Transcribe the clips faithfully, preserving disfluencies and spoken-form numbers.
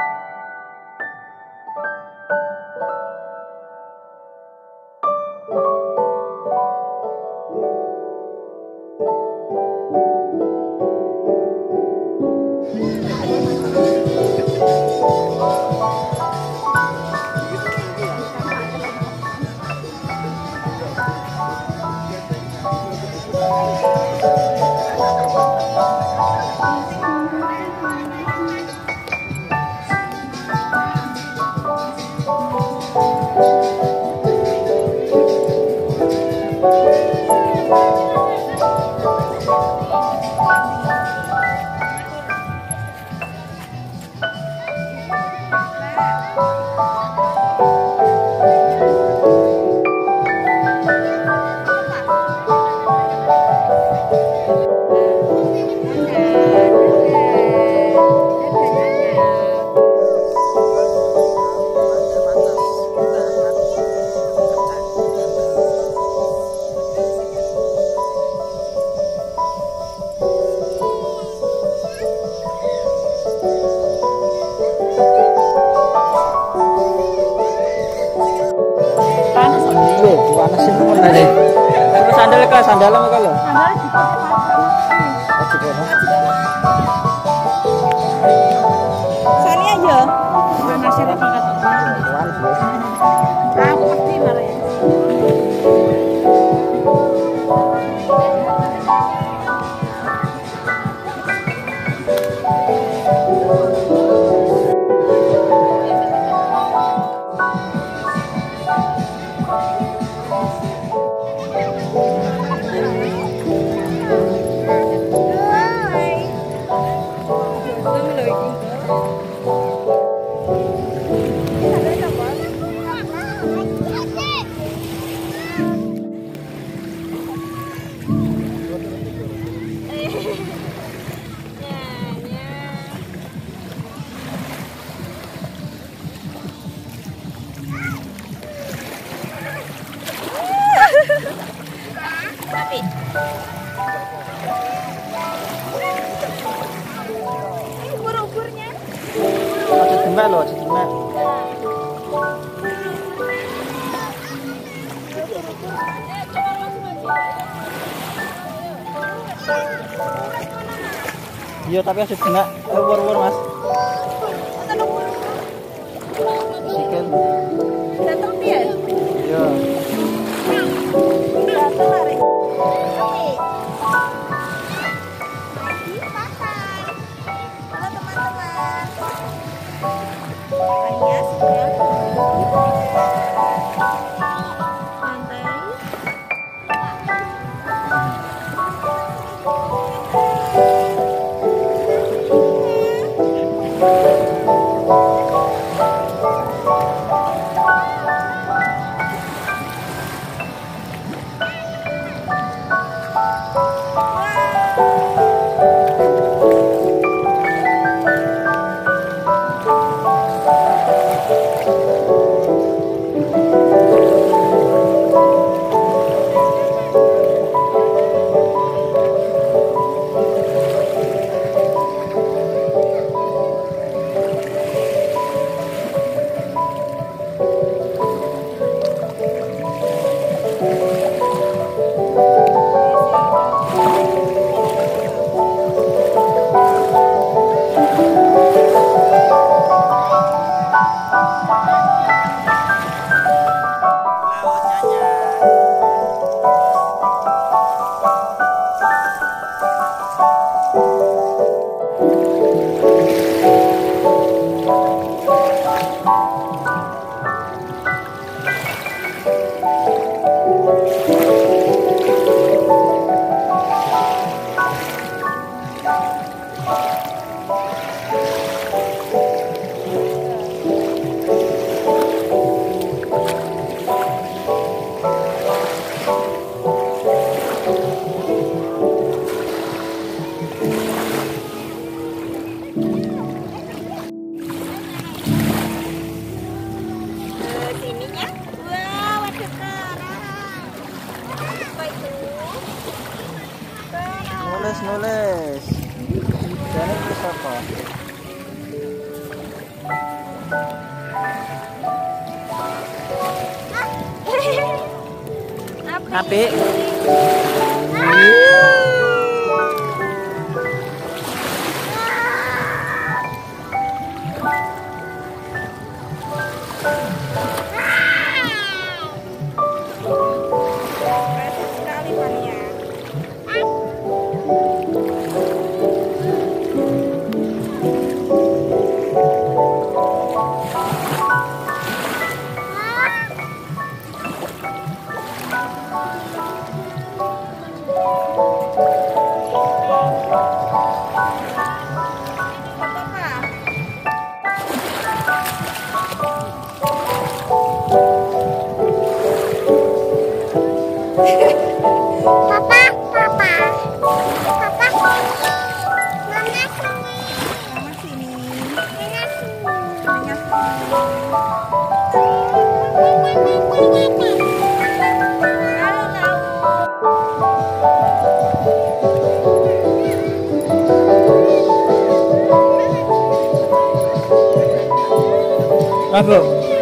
Sandal ke sandal apa lo? Sani aja. Masih ada pakai aku pasti malah ya. Tapi ini ubur-uburnya. Aja demek lo, aja demek. Iya, tapi aja demek. Ubur-ubur, Mas. Sikil. Datang dia. Iya. Datang lari. Apik. Sekali Fania. Papa, papa, papa, mama sini, Mama sini. mama sini. Apa?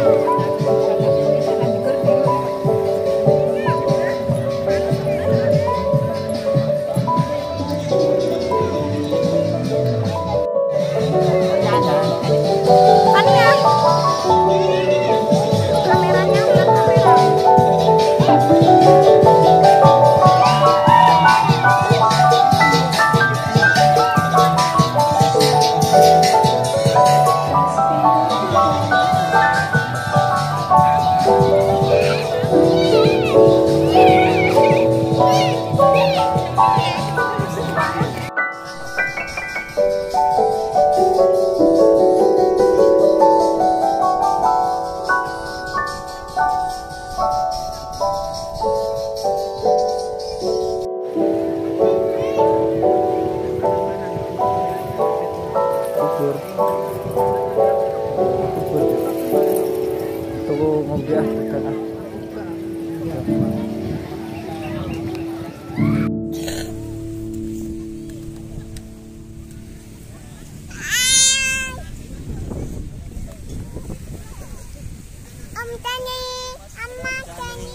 Fania, kameranya lihat kamera. Kubur. Kubur. Tunggu ngombe ah tekan ah. Om Tani, Amma Tani.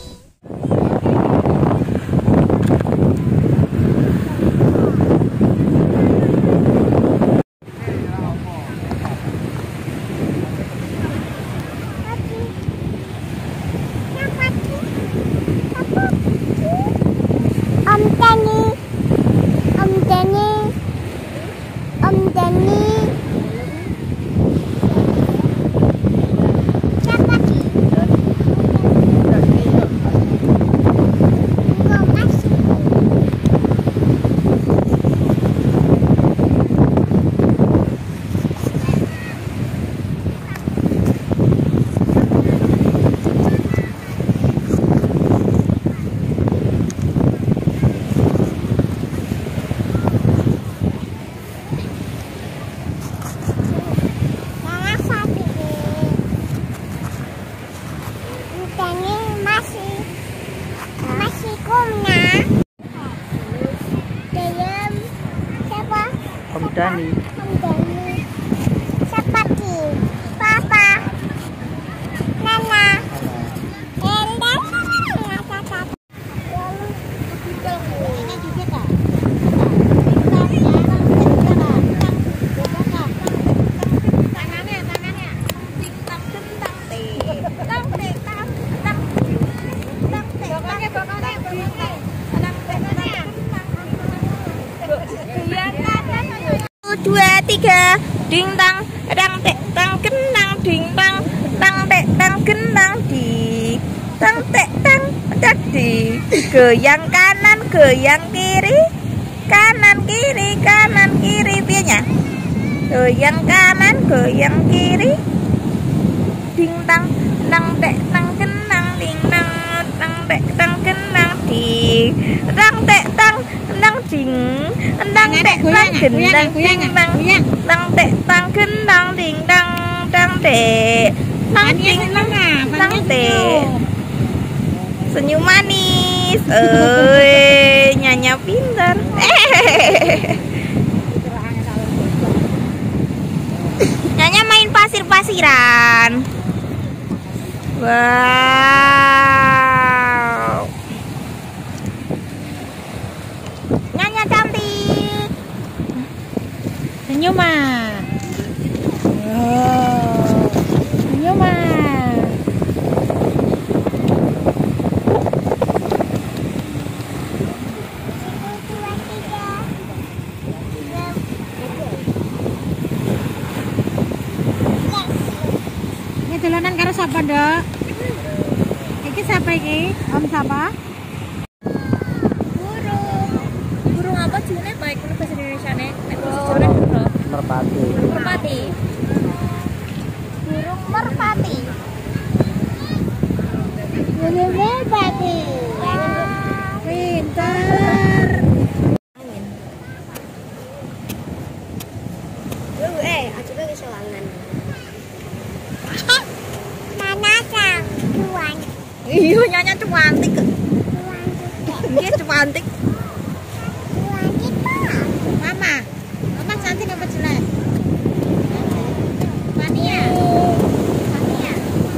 Om Tani, Om Tani, Om Tani. Siapa sih? Enggak masih. Mama sakit. Om Tani masih masih kumna. Dalam siapa? Om Dani. Om Dani. Siapa sih? Papa. Nana. Enda. Nana. Ini juga kak. Tangannya, tangannya. Tang tang teh. Tang teh tang tang. Tang teh. Bokongnya, bokongnya, bokongnya. Tang teh tang. Satu, dua, tiga. Ding tang, dang tek tang kenang ding tang, tang tek tang kenang di, tang tek tang tek di. Goyang kanan, goyang kiri, kanan kiri, kanan kiri pianya. Goyang kanan, goyang kiri. Ding tang, tang tek tang kenang ding tang, tang tek tang kenang di, tang tek tang tang ding, tang tek tang gendang ding tang, tang tek tang gendang ding tang, tang tek tang ding tang, tang tek. Senyum manis, eh Nyanya pintar. Nyanya main pasir-pasiran. Wow. dolanan karo sapa, Nduk? Iki sapa iki? Om sapa? Burung. Burung apa jenenge baik menurut bahasa Indonesiane? Nek bahasa Jawane burung. Merpati. Merpati. Burung merpati. Burung merpati. Pintar. Lu eh, aja ke selangan. Nana sang tuan. Iya, nyanyi cantik. Iya, cantik. Mama. Mama cantik apa jelek? Mania. Mania.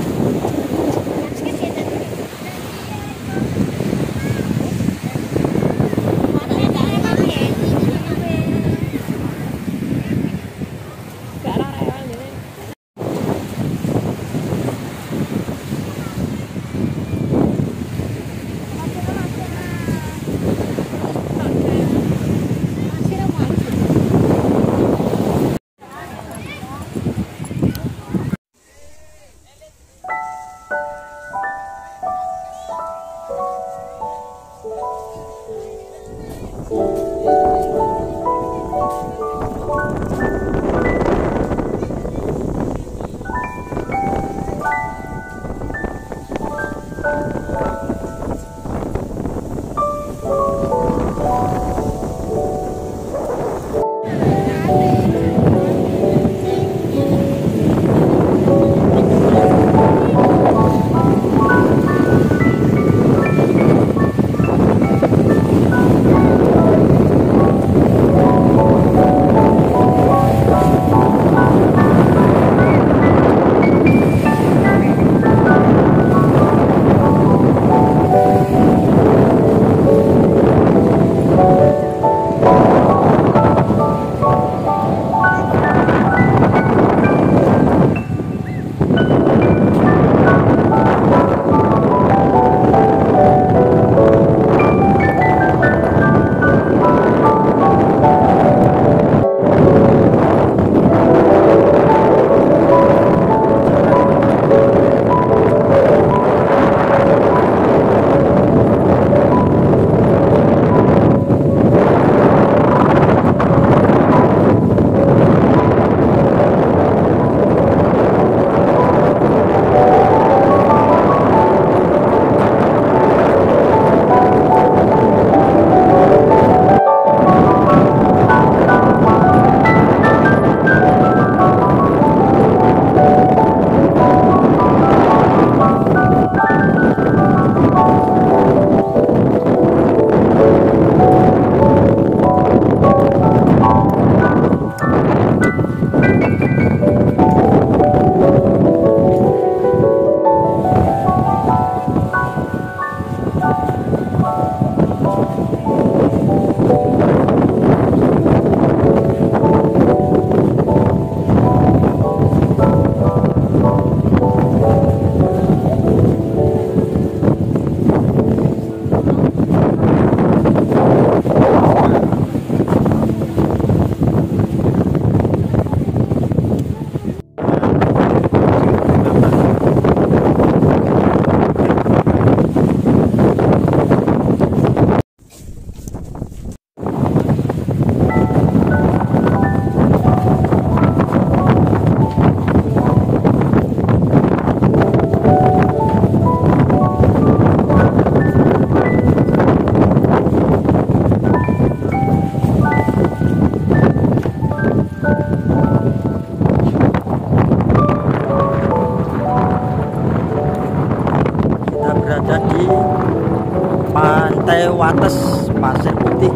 Pantai Wates Pasir Putih.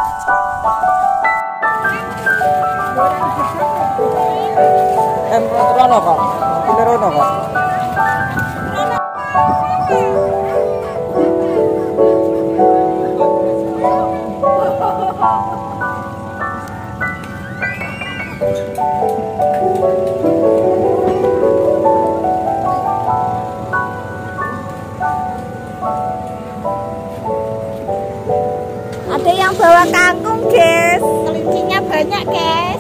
Em rono kok. Ini rono kok. Ada yang bawa kangkung, guys. Kelincinya banyak, guys.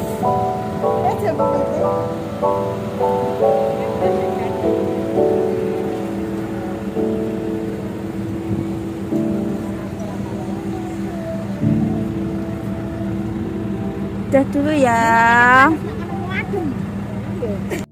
Udah dulu ya.